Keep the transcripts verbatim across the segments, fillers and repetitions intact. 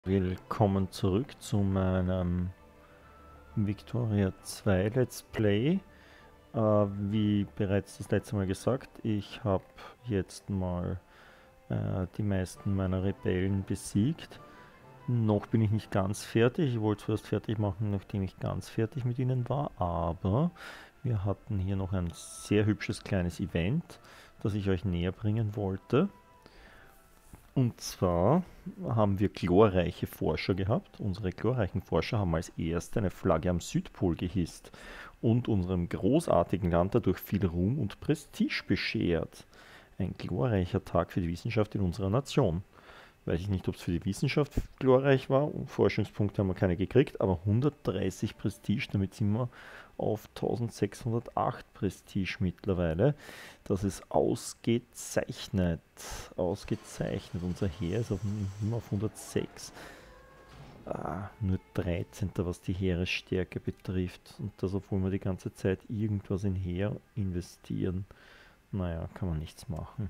Willkommen zurück zu meinem Victoria zwei Let's Play. Äh, wie bereits das letzte Mal gesagt, ich habe jetzt mal äh, die meisten meiner Rebellen besiegt. Noch bin ich nicht ganz fertig. Ich wollte zuerst fertig machen, nachdem ich ganz fertig mit ihnen war, aber wir hatten hier noch ein sehr hübsches kleines Event, das ich euch näher bringen wollte. Und zwar haben wir glorreiche Forscher gehabt. Unsere glorreichen Forscher haben als erste eine Flagge am Südpol gehisst und unserem großartigen Land dadurch viel Ruhm und Prestige beschert. Ein glorreicher Tag für die Wissenschaft in unserer Nation. Weiß ich nicht, ob es für die Wissenschaft glorreich war. Forschungspunkte haben wir keine gekriegt, aber hundertdreißig Prestige, damit sind wir auf eintausendsechshundertacht Prestige mittlerweile. Das ist ausgezeichnet. Ausgezeichnet. Unser Heer ist auf, immer auf hundertsechs. Ah, nur dreizehnter was die Heeresstärke betrifft. Und das, obwohl wir die ganze Zeit irgendwas in Heer investieren. Naja, kann man nichts machen.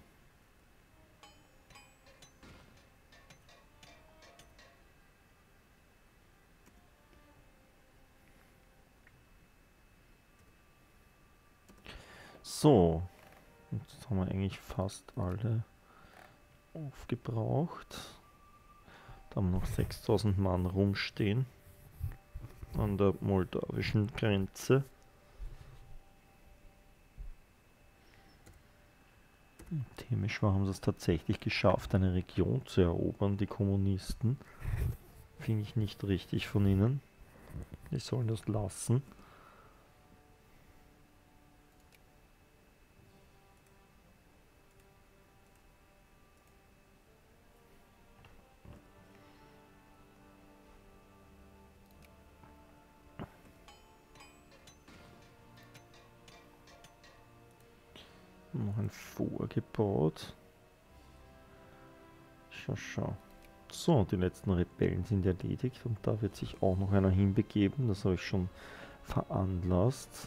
So, jetzt haben wir eigentlich fast alle aufgebraucht. Da haben noch sechstausend Mann rumstehen an der moldawischen Grenze. Temischwar haben sie es tatsächlich geschafft, eine Region zu erobern, die Kommunisten. Finde ich nicht richtig von ihnen. Die sollen das lassen. Noch ein Vorgebaut. Schau, schau. So, die letzten Rebellen sind erledigt und da wird sich auch noch einer hinbegeben. Das habe ich schon veranlasst.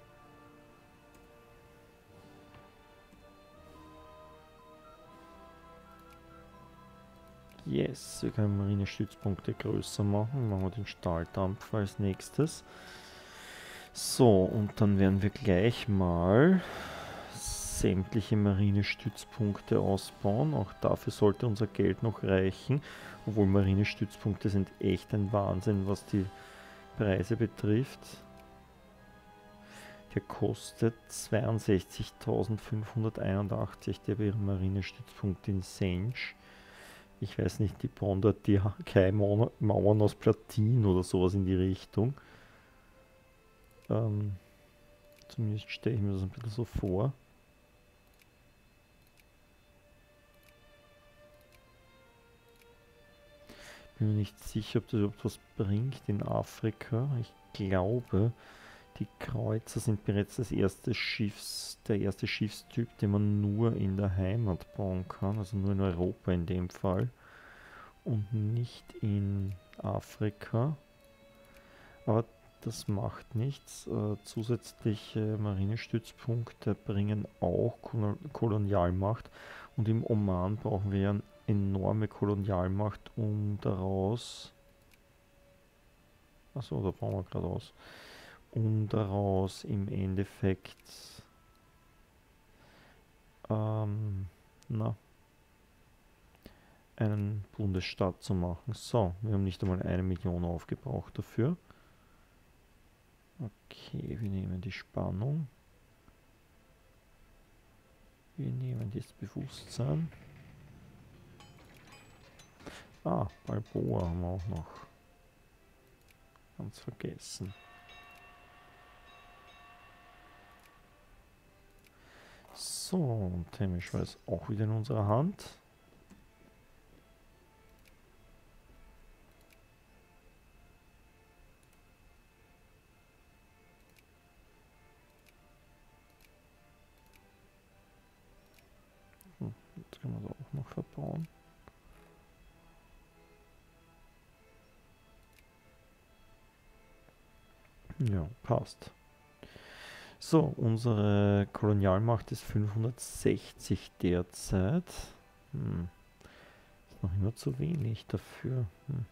Yes, wir können Marinestützpunkte größer machen. Machen wir den Stahldampfer als nächstes. So, und dann werden wir gleich mal sämtliche Marinestützpunkte ausbauen. Auch dafür sollte unser Geld noch reichen. Obwohl Marinestützpunkte sind echt ein Wahnsinn, was die Preise betrifft. Der kostet zweiundsechzigtausendfünfhunderteinundachtzig, der wäre Marinestützpunkt in Senj. Ich weiß nicht, die bauen dort die Kai-Mauern aus Platin oder sowas in die Richtung. Ähm, zumindest stelle ich mir das ein bisschen so vor. Bin mir nicht sicher, ob das überhaupt was bringt in Afrika. Ich glaube, die Kreuzer sind bereits das erste Schiffs, der erste Schiffstyp, den man nur in der Heimat bauen kann, also nur in Europa in dem Fall und nicht in Afrika. Aber das macht nichts. Äh, zusätzliche Marinestützpunkte bringen auch Kolon Kolonialmacht und im Oman brauchen wir ja eine enorme Kolonialmacht, um daraus... Achso, da bauen wir gerade aus. Um daraus im Endeffekt... Ähm, na... einen Bundesstaat zu machen. So, wir haben nicht einmal eine Million aufgebraucht dafür. Okay, wir nehmen die Spannung. Wir nehmen das Bewusstsein. Ah, Balboa haben wir auch noch. Ganz vergessen. So, und Temischwar ist auch wieder in unserer Hand. Hm, jetzt können wir das auch noch verbauen. Ja, passt. So, unsere Kolonialmacht ist fünfhundertsechzig derzeit. Hm. ist noch immer zu wenig dafür. Hm.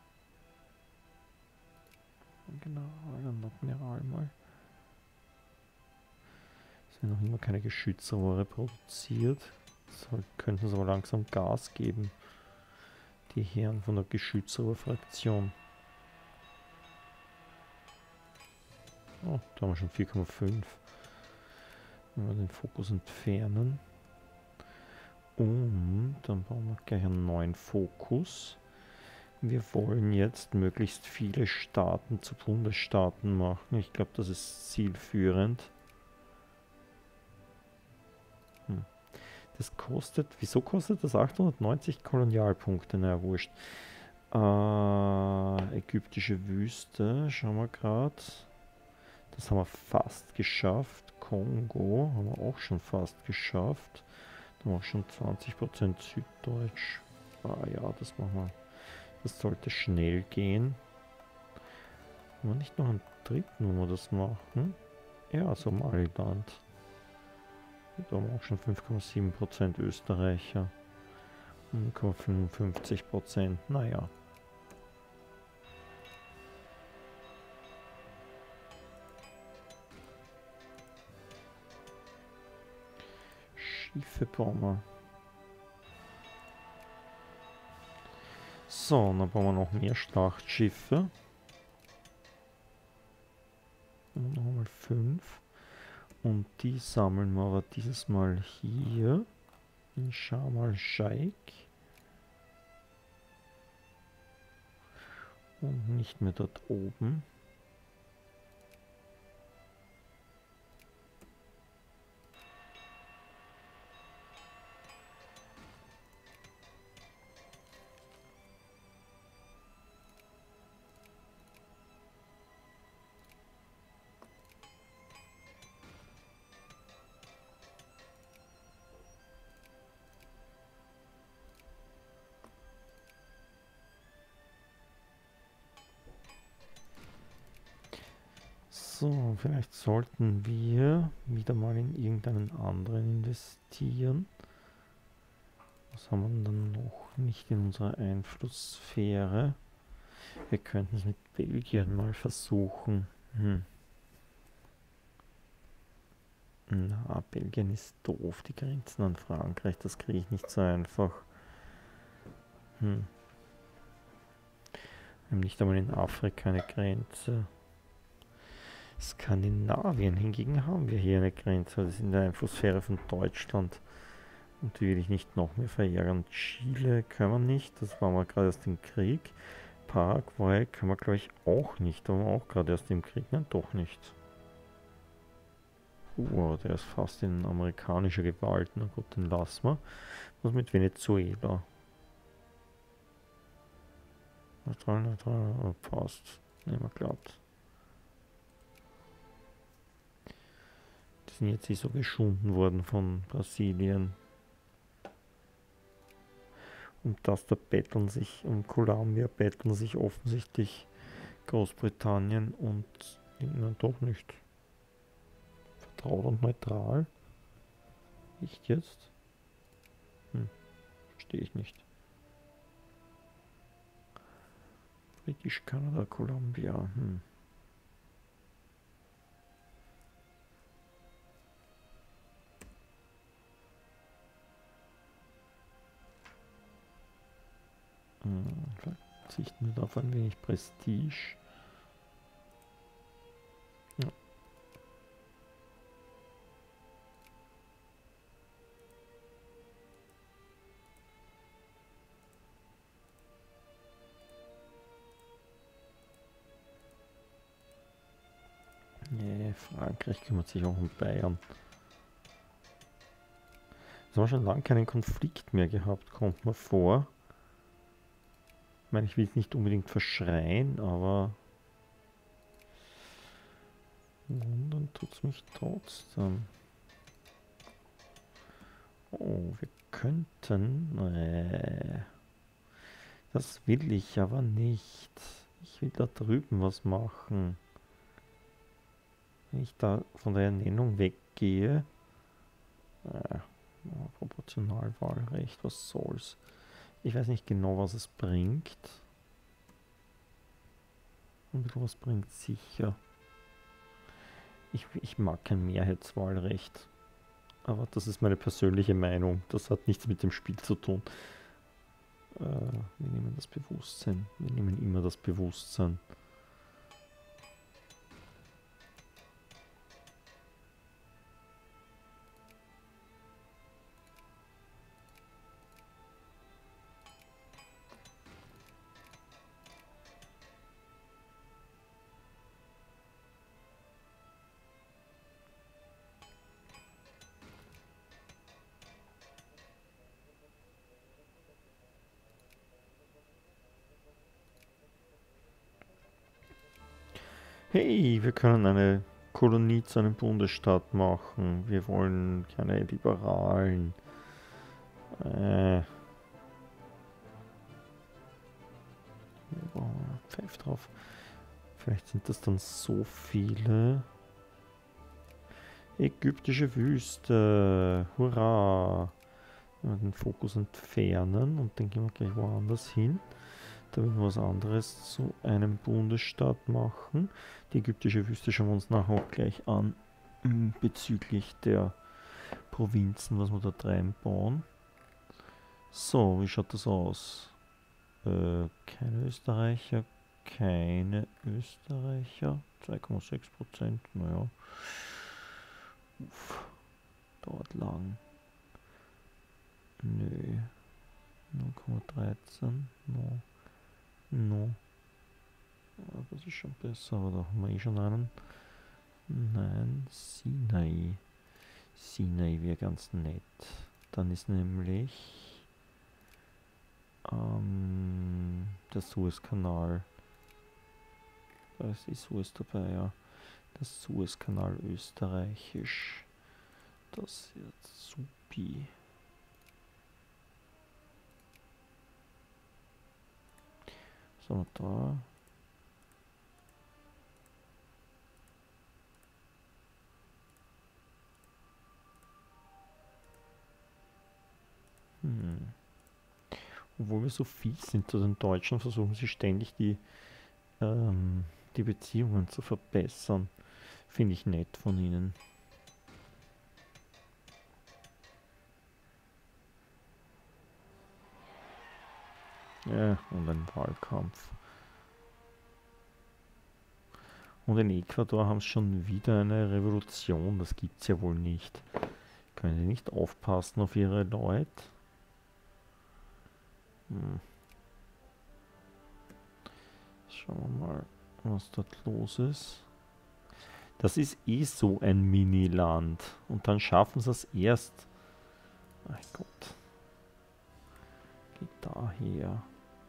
Genau, Admiral mal. Es werden noch immer keine Geschützrohre produziert. So könnten es aber langsam Gas geben. Die Herren von der Geschützrohrfraktion. Oh, da haben wir schon vier Komma fünf. Wenn wir den Fokus entfernen. Und dann bauen wir gleich einen neuen Fokus. Wir wollen jetzt möglichst viele Staaten zu Bundesstaaten machen. Ich glaube, das ist zielführend. Hm. Das kostet, wieso kostet das achthundertneunzig Kolonialpunkte? Naja, wurscht. Äh, ägyptische Wüste, schauen wir gerade. Das haben wir fast geschafft. Kongo haben wir auch schon fast geschafft. Da haben wir auch schon zwanzig Prozent Süddeutsch. Ah ja, das machen wir. Das sollte schnell gehen. Haben wir nicht noch einen dritten, wo wir das machen? Ja, Somaliland. Da haben wir auch schon fünf Komma sieben Prozent Österreicher. null Komma fünfundfünfzig Prozent. Naja. Schiffe bauen wir. So, dann bauen wir noch mehr Schlachtschiffe. Und nochmal fünf. Und die sammeln wir aber dieses Mal hier in Sharm el-Sheikh. Und nicht mehr dort oben. So, vielleicht sollten wir wieder mal in irgendeinen anderen investieren. Was haben wir denn dann noch nicht in unserer Einflusssphäre? Wir könnten es mit Belgien mal versuchen. Hm. Na, Belgien ist doof, die Grenzen an Frankreich, das kriege ich nicht so einfach. Hm. Wir haben nicht einmal in Afrika eine Grenze. Skandinavien hingegen haben wir hier eine Grenze, das ist in der Einflusssphäre von Deutschland. Und die will ich nicht noch mehr verärgern. Chile können wir nicht, das waren wir gerade erst im Krieg. Paraguay können wir glaube ich auch nicht, da waren wir auch gerade erst im Krieg. Nein, doch nicht. Uh, der ist fast in amerikanischer Gewalt. Na gut, den lassen wir. Was mit Venezuela? Neutral, neutral, oh, passt. Nehmen wir glatt. Die sind jetzt eh so geschunden worden von Brasilien. Um das da betteln sich, um Columbia betteln sich offensichtlich Großbritannien und nein, doch nicht. Vertraut und neutral. Nicht jetzt? Hm, verstehe ich nicht. British Canada, Columbia. Hm. Hm, verzichten wir darauf ein wenig Prestige. Ja. Nee, Frankreich kümmert sich auch um Bayern. Es haben wir schon lange keinen Konflikt mehr gehabt, kommt mir vor. Ich meine, ich will es nicht unbedingt verschreien, aber wundern tut es mich trotzdem. Oh, wir könnten... Nee, das will ich aber nicht. Ich will da drüben was machen. Wenn ich da von der Ernennung weggehe... Äh, ja, Proportionalwahlrecht, was soll's. Ich weiß nicht genau, was es bringt. Ein bisschen was bringt sicher. Ich, ich mag kein Mehrheitswahlrecht. Aber das ist meine persönliche Meinung. Das hat nichts mit dem Spiel zu tun. Äh, wir nehmen das Bewusstsein. Wir nehmen immer das Bewusstsein. Hey, wir können eine Kolonie zu einem Bundesstaat machen. Wir wollen keine Liberalen. Äh. Pfeif drauf. Vielleicht sind das dann so viele. Ägyptische Wüste. Hurra. Den Fokus entfernen und dann gehen wir gleich woanders hin. Da werden wir was anderes zu einem Bundesstaat machen. Die ägyptische Wüste schauen wir uns nachher auch gleich an bezüglich der Provinzen, was wir dort reinbauen. So, wie schaut das aus? Äh, keine Österreicher, keine Österreicher. zwei Komma sechs Prozent, naja. Uff, dauert lang. Nö. null Komma dreizehn, no. No. Ja, das ist schon besser, aber da haben wir eh schon einen. Nein, Sinai. Sinai wäre ganz nett. Dann ist nämlich ähm, der Suezkanal. Da ist die Suez dabei, ja. Der Suezkanal österreichisch. Das wird supi. So, da. Hm. Obwohl wir so viel sind zu den Deutschen, versuchen sie ständig die, ähm, die Beziehungen zu verbessern. Finde ich nett von ihnen. Ja, und ein Wahlkampf. Und in Ecuador haben sie schon wieder eine Revolution. Das gibt's ja wohl nicht. Können die nicht aufpassen auf ihre Leute? Hm. Schauen wir mal, was dort los ist. Das ist eh so ein Mini-Land. Und dann schaffen sie es erst. Mein Gott. Geht daher.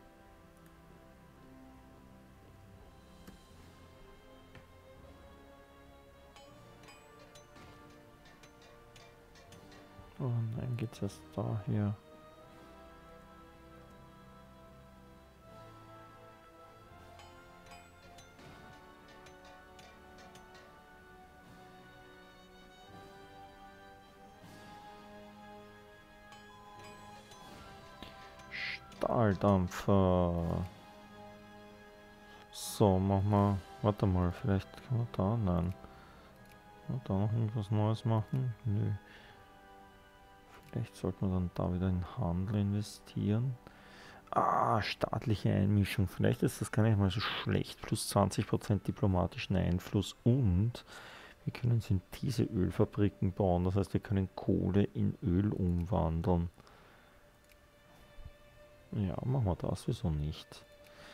Oh nein, geht's erst daher. Stahldampfer. So, mach mal. Warte mal, vielleicht können wir da. Nein. Da noch irgendwas Neues machen? Nö. Vielleicht sollten wir dann da wieder in Handel investieren. Ah, staatliche Einmischung. Vielleicht ist das gar nicht mal so schlecht. Plus zwanzig Prozent diplomatischen Einfluss und wir können Syntheseölfabriken bauen. Das heißt, wir können Kohle in Öl umwandeln. Ja, machen wir das. Wieso nicht?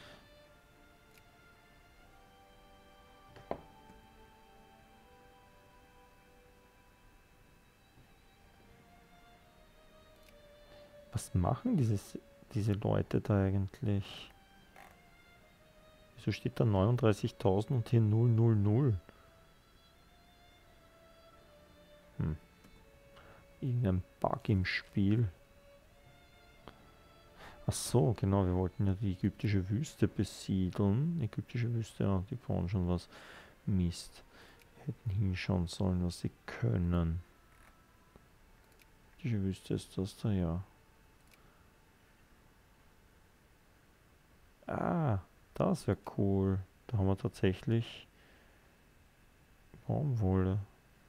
Was machen dieses, diese Leute da eigentlich? Wieso steht da neununddreißigtausend und hier null null null? Hm. Irgendein Bug im Spiel. Ach so, genau, wir wollten ja die ägyptische Wüste besiedeln. Ägyptische Wüste, ja, die bauen schon was. Mist. Wir hätten hinschauen sollen, was sie können. Ägyptische Wüste ist das da, ja. Ah, das wäre cool. Da haben wir tatsächlich Baumwolle.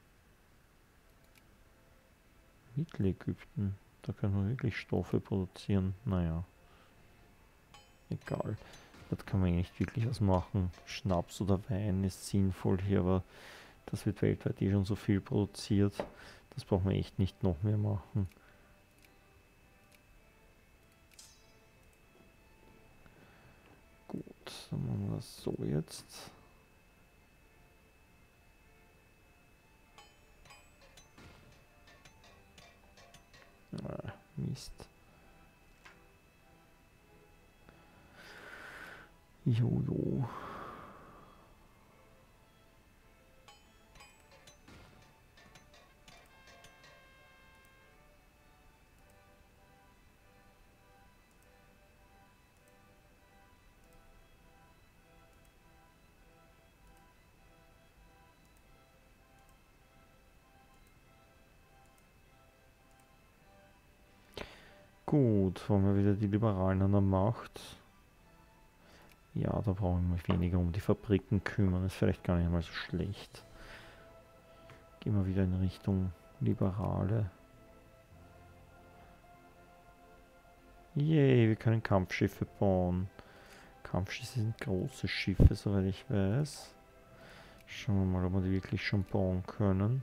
Mittelägypten. Da können wir wirklich Stoffe produzieren. Naja, egal. Das kann man nicht wirklich was machen. Schnaps oder Wein ist sinnvoll hier, aber das wird weltweit eh schon so viel produziert. Das brauchen wir echt nicht noch mehr machen. Gut, dann machen wir das so jetzt. Ah, Mist. Jojo. Gut, wollen wir wieder die Liberalen an der Macht? Ja, da brauchen wir weniger um die Fabriken kümmern. Ist vielleicht gar nicht mal so schlecht. Gehen wir wieder in Richtung Liberale. Yay, wir können Kampfschiffe bauen. Kampfschiffe sind große Schiffe, soweit ich weiß. Schauen wir mal, ob wir die wirklich schon bauen können.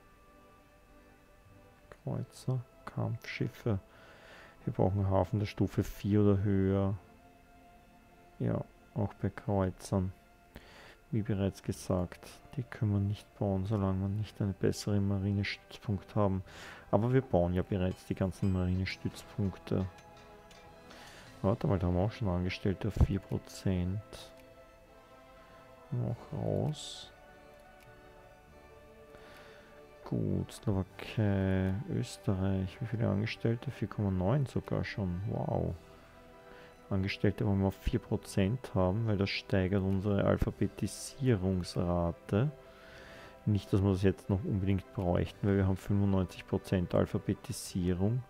Kreuzer, Kampfschiffe. Wir brauchen einen Hafen der Stufe vier oder höher. Ja, auch bei Kreuzern. Wie bereits gesagt, die können wir nicht bauen, solange wir nicht einen besseren Marinestützpunkt haben. Aber wir bauen ja bereits die ganzen Marinestützpunkte. Warte mal, da haben wir auch schon Angestellte auf vier Prozent. Noch raus. Gut, Slowakei, Österreich, wie viele Angestellte? vier Komma neun sogar schon, wow. Angestellte wollen wir auf vier Prozent haben, weil das steigert unsere Alphabetisierungsrate. Nicht, dass wir das jetzt noch unbedingt bräuchten, weil wir haben fünfundneunzig Prozent Alphabetisierung.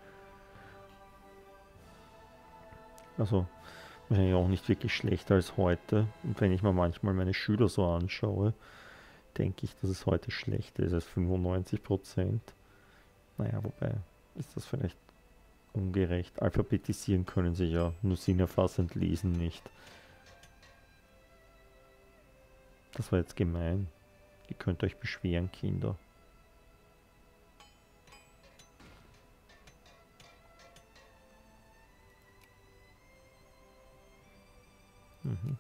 Also wahrscheinlich auch nicht wirklich schlechter als heute. Und wenn ich mir manchmal meine Schüler so anschaue, denke ich, dass es heute schlechter ist als fünfundneunzig Prozent. Naja, wobei ist das vielleicht ungerecht. Alphabetisieren können sie ja, nur sinnerfassend lesen nicht. Das war jetzt gemein. Ihr könnt euch beschweren, Kinder. Mhm.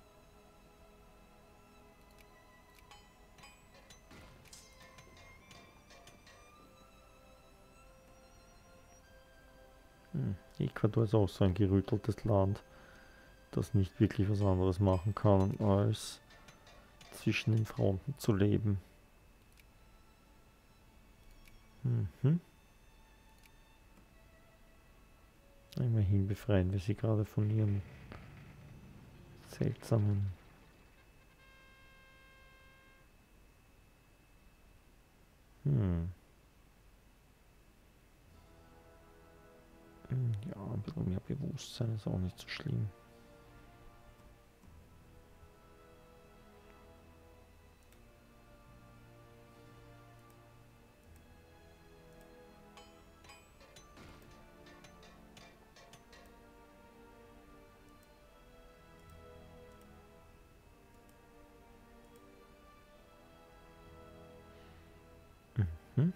Hm. Ecuador ist auch so ein gerütteltes Land, das nicht wirklich was anderes machen kann, als zwischen den Fronten zu leben. Mhm. Immerhin befreien wir sie gerade von ihren seltsamen... Hm. Ja, ein bisschen mehr Bewusstsein ist auch nicht so schlimm. Mhm.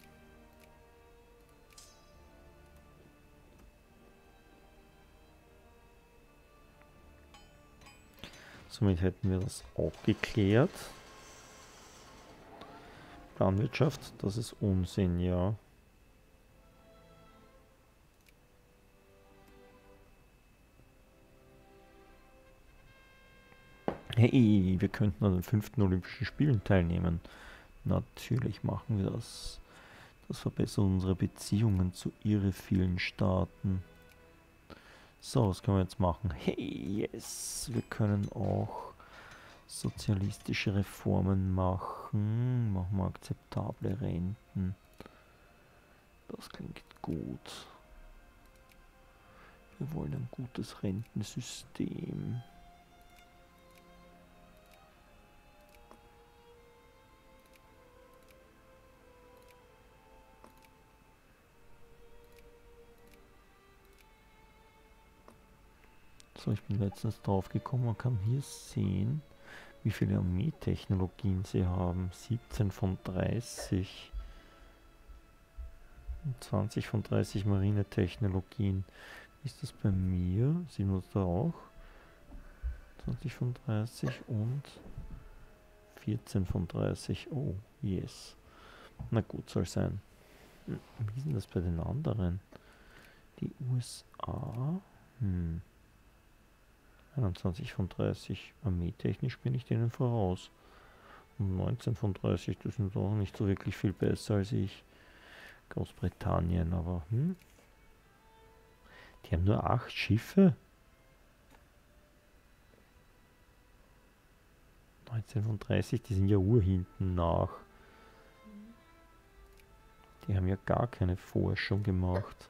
Somit hätten wir das auch geklärt. Planwirtschaft, das ist Unsinn, ja. Hey, wir könnten an den fünften Olympischen Spielen teilnehmen. Natürlich machen wir das. Das verbessert unsere Beziehungen zu irre vielen Staaten. So, was können wir jetzt machen? Hey, yes! Wir können auch sozialistische Reformen machen. Machen wir akzeptable Renten. Das klingt gut. Wir wollen ein gutes Rentensystem. So, ich bin letztens drauf gekommen, man kann hier sehen, wie viele Armeetechnologien sie haben. siebzehn von dreißig. Und zwanzig von dreißig Marinetechnologien. Ist das bei mir? Sehen wir uns da auch? zwanzig von dreißig und vierzehn von dreißig. Oh, yes. Na gut, soll sein. Wie ist denn das bei den anderen? Die U S A? Hm. einundzwanzig von dreißig. Armeetechnisch bin ich denen voraus. Und neunzehn von dreißig, das sind auch nicht so wirklich viel besser als ich. Großbritannien, aber hm? Die haben nur acht Schiffe. neunzehn von dreißig, die sind ja urhinten nach. Die haben ja gar keine Forschung gemacht.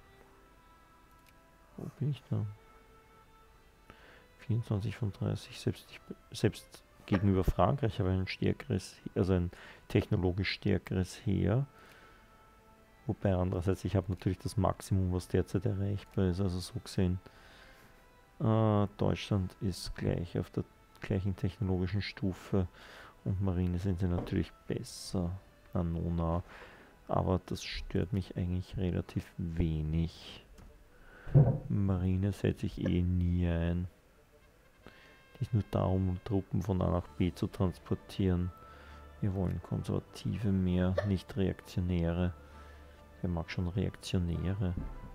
Wo bin ich da? vierundzwanzig von dreißig, selbst, selbst gegenüber Frankreich habe ich ein stärkeres, also ein technologisch stärkeres Heer. Wobei andererseits, ich habe natürlich das Maximum, was derzeit erreichbar ist, also so gesehen. Äh, Deutschland ist gleich auf der gleichen technologischen Stufe und Marine sind sie natürlich besser. Anona. Aber das stört mich eigentlich relativ wenig. Marine setze ich eh nie ein. Die ist nur da, um Truppen von A nach B zu transportieren. Wir wollen Konservative mehr, nicht Reaktionäre. Wer mag schon Reaktionäre?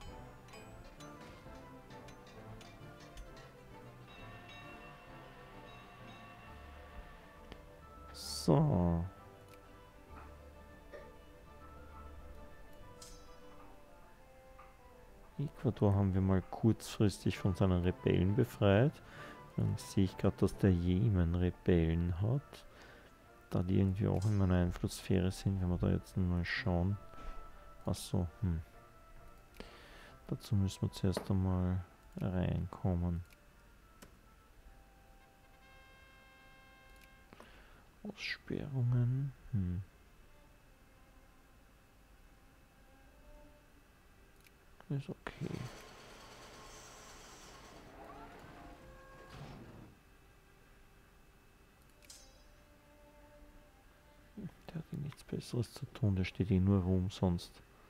So. Ecuador haben wir mal kurzfristig von seinen Rebellen befreit. Dann sehe ich gerade, dass der Jemen Rebellen hat. Da die irgendwie auch in meiner Einflusssphäre sind, wenn wir da jetzt mal schauen. Achso, hm. Dazu müssen wir zuerst einmal reinkommen. Aussperrungen, hm. Ist okay. Der hat eh nichts Besseres zu tun, der steht eh nur rum sonst.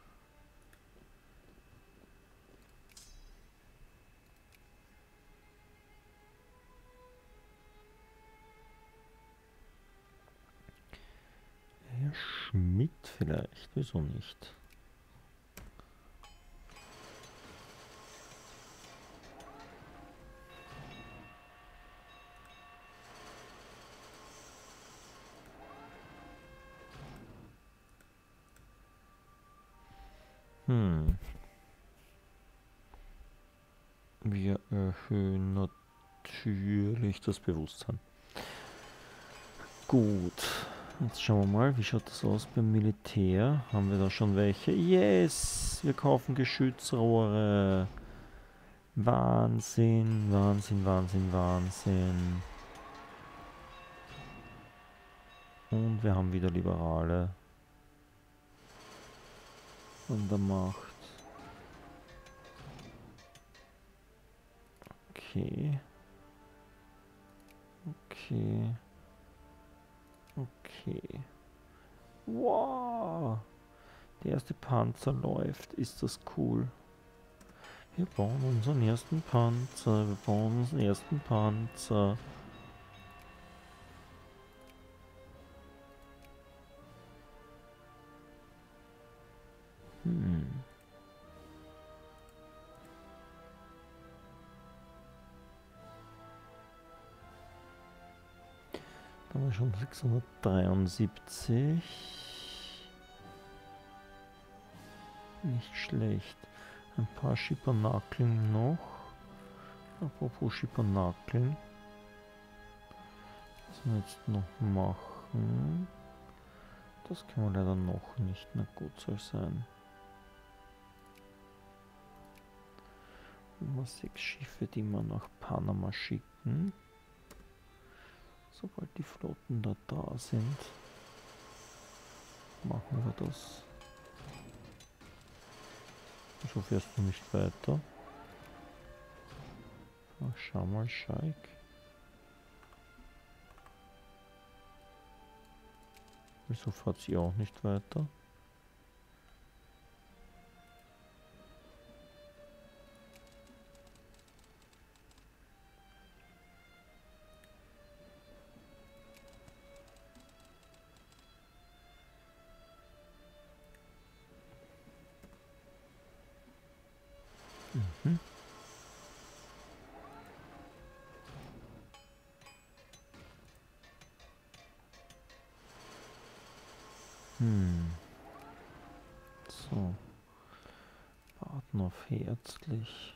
Herr Schmidt vielleicht, wieso nicht? Hm. Wir erhöhen natürlich das Bewusstsein. Gut. Jetzt schauen wir mal, wie schaut das aus beim Militär? Haben wir da schon welche? Yes! Wir kaufen Geschützrohre. Wahnsinn, Wahnsinn, Wahnsinn, Wahnsinn. Und wir haben wieder Liberale an der Macht. Okay. Okay. Okay. Wow. Der erste Panzer läuft. Ist das cool. Wir bauen unseren ersten Panzer. Wir bauen unseren ersten Panzer. Hm. Da haben wir schon sechshundertdreiundsiebzig. Nicht schlecht. Ein paar Schippernakeln noch. Apropos Schippernakeln. Was wir jetzt noch machen. Das können wir leider noch nicht. Na gut, soll sein. Immer sechs Schiffe, die wir nach Panama schicken. Sobald die Flotten da da sind, machen wir das. So fährst du nicht weiter. Ach, schau mal, Scheik. Wieso fährt sie auch nicht weiter? Mhm. Hm. So. Warten auf herzlich.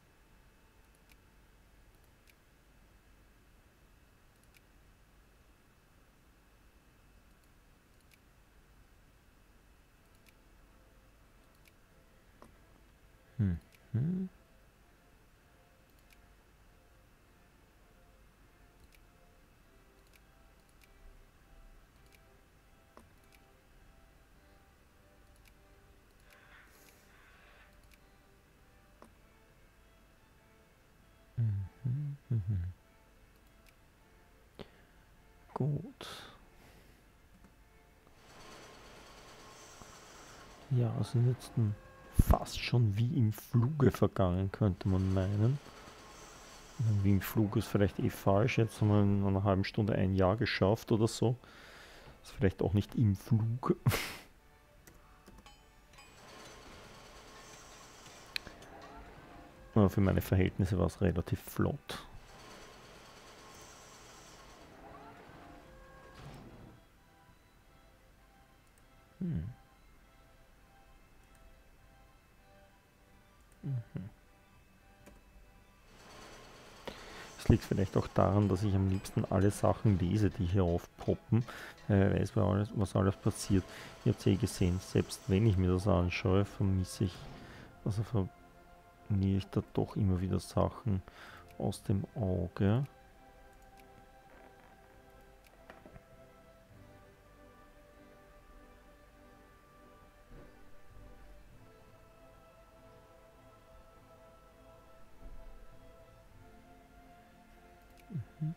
Hm. Hm. Mhm. Mhm. Gut. Ja, sind jetzt fast schon wie im Fluge vergangen, könnte man meinen. Wie im Flug ist vielleicht eh falsch. Jetzt haben wir in einer halben Stunde ein Jahr geschafft oder so. Ist vielleicht auch nicht im Flug. Aber für meine Verhältnisse war es relativ flott. Hm. Mhm. Es liegt vielleicht auch daran, dass ich am liebsten alle Sachen lese, die hier aufpoppen. Äh, weiß, was alles, was alles passiert. Ihr habt es eh gesehen, selbst wenn ich mir das anschaue, vermisse ich, also verliere ich da doch immer wieder Sachen aus dem Auge. Mhm.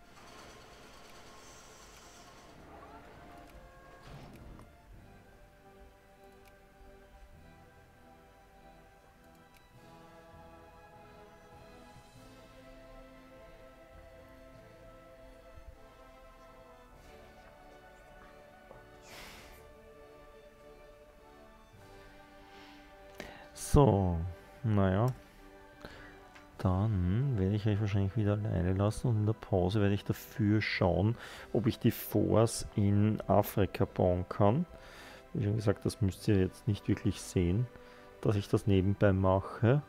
So, naja. Dann werde ich euch wahrscheinlich wieder alleine lassen und in der Pause werde ich dafür schauen, ob ich die Forts in Afrika bauen kann. Wie schon gesagt, das müsst ihr jetzt nicht wirklich sehen, dass ich das nebenbei mache.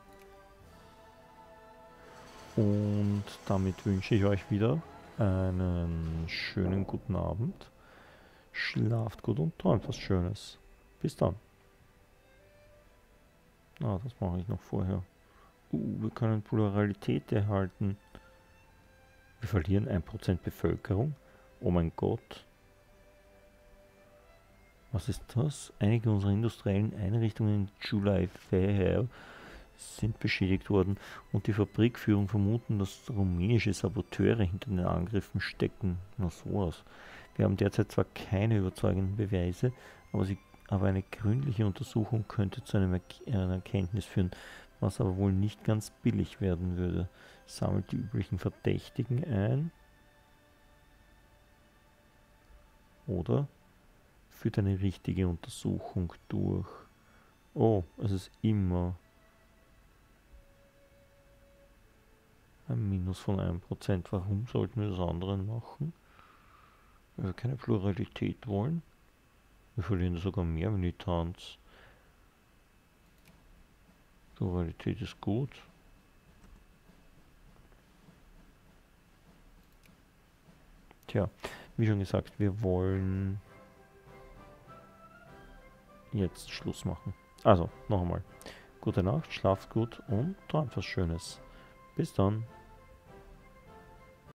Und damit wünsche ich euch wieder einen schönen guten Abend. Schlaft gut und träumt was Schönes. Bis dann. Ah, das mache ich noch vorher. Uh, wir können Pluralität erhalten. Wir verlieren ein Prozent Bevölkerung. Oh mein Gott. Was ist das? Einige unserer industriellen Einrichtungen in July Fair sind beschädigt worden und die Fabrikführung vermuten, dass rumänische Saboteure hinter den Angriffen stecken. Na sowas. Wir haben derzeit zwar keine überzeugenden Beweise, aber, sie, aber eine gründliche Untersuchung könnte zu einem Erk einer Erkenntnis führen, was aber wohl nicht ganz billig werden würde. Sammelt die üblichen Verdächtigen ein. Oder führt eine richtige Untersuchung durch. Oh, es ist immer ein Minus von einem Prozent. Warum sollten wir das andere machen? Weil wir keine Pluralität wollen. Wir verlieren sogar mehr Militanz. Pluralität ist gut. Tja, wie schon gesagt, wir wollen jetzt Schluss machen. Also, noch einmal. Gute Nacht, schlaft gut und träumt was Schönes. Bis dann.